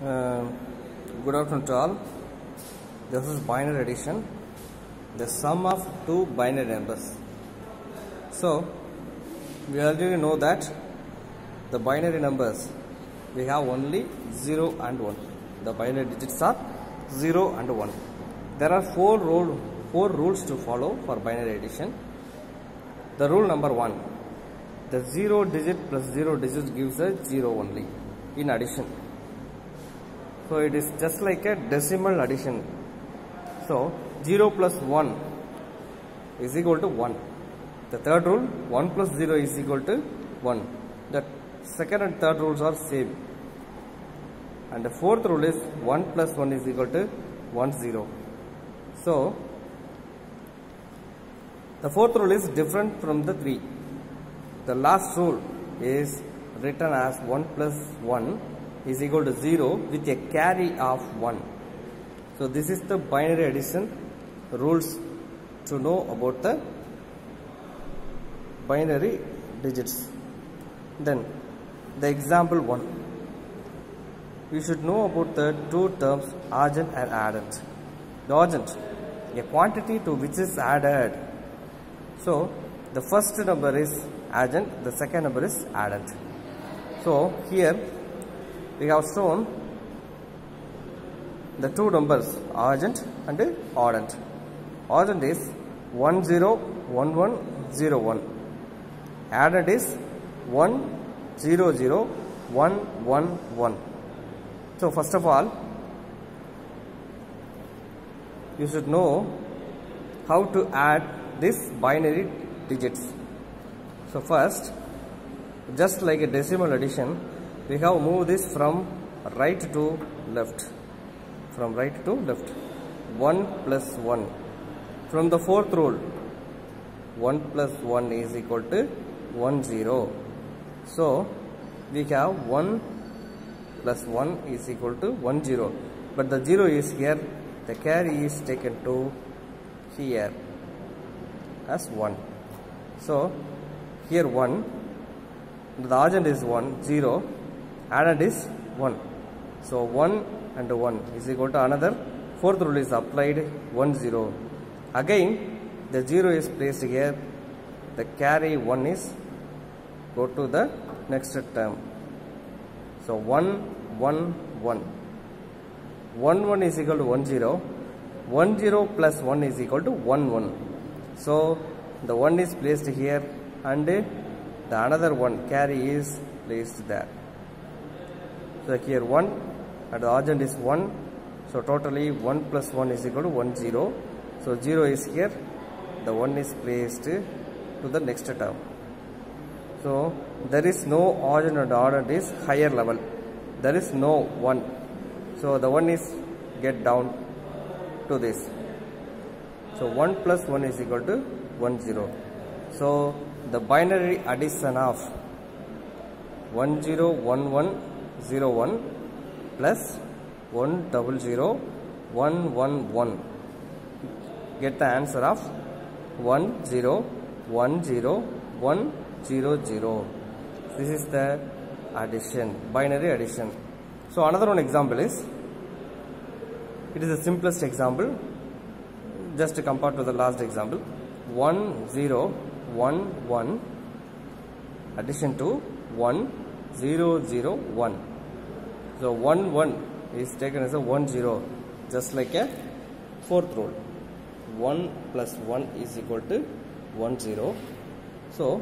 Uh, Good afternoon to all. This is binary addition, the sum of two binary numbers. So, we already know that the binary numbers, we have only 0 and 1. The binary digits are 0 and 1. There are four rules to follow for binary addition. The rule number 1, the 0 digit plus 0 digit gives a 0 only in addition. So it is just like a decimal addition. So 0 plus 1 is equal to 1. The third rule, 1 plus 0 is equal to 1. The second and third rules are same. And the fourth rule is 1 plus 1 is equal to 1, 0. So the fourth rule is different from the 3. The last rule is written as 1 plus 1 is equal to 0 with a carry of 1. So this is the binary addition rules to know about the binary digits. Then the example 1. We should know about the two terms argent and addend. The argent, a quantity to which is added. So the first number is argent, the second number is addend. So here we have shown the two numbers argent and addend. Argent is 1 0 1 1 0 1. Addend is 1 0 0 1 1 1. So first of all, you should know how to add this binary digits. So first, just like a decimal addition, we have moved this from right to left. From right to left. 1 plus 1. From the fourth rule, 1 plus 1 is equal to 1 0. So we have 1 plus 1 is equal to 1 0. But the 0 is here. The carry is taken to here as 1. So here 1. The argent is 1 0. Addend is 1. So 1 and 1 is equal to another. Fourth rule is applied 1 0. Again the 0 is placed here. The carry 1 is go to the next term. So 1 1 1. 1 1 is equal to 1 0. 1 0 plus 1 is equal to 1 1. So the 1 is placed here and the another one carry is placed there. So here 1 and the argent is 1. So totally 1 plus 1 is equal to 1 0. So 0 is here. The 1 is placed to the next term. So there is no argent and addend is higher level. There is no 1. So the 1 is get down to this. So 1 plus 1 is equal to 1 0. So the binary addition of 1 0 1 1 0 1 plus 1 0 0 1 1 1, get the answer of 1 0 1 0 1 0 0. This is the addition, binary addition. So another one example is, it is the simplest example, just to compare to the last example. 1 0 1 1 addition to 1 0 0 1. So 1 1 is taken as a 1 0, just like a fourth rule. 1 plus 1 is equal to 1 0. So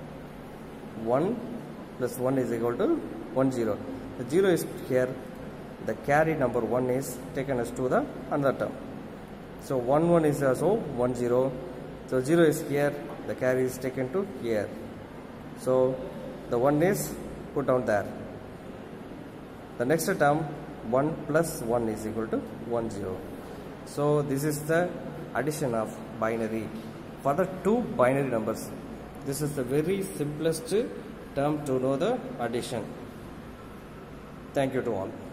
1 plus 1 is equal to 1 0. The 0 is here. The carry number 1 is taken as to the another term. So 1 1 is also 1 0. So 0 is here. The carry is taken to here. So the 1 is put down there. The next term 1 plus 1 is equal to 1 0. So this is the addition of binary for the two binary numbers. This is the very simplest term to know the addition. Thank you to all.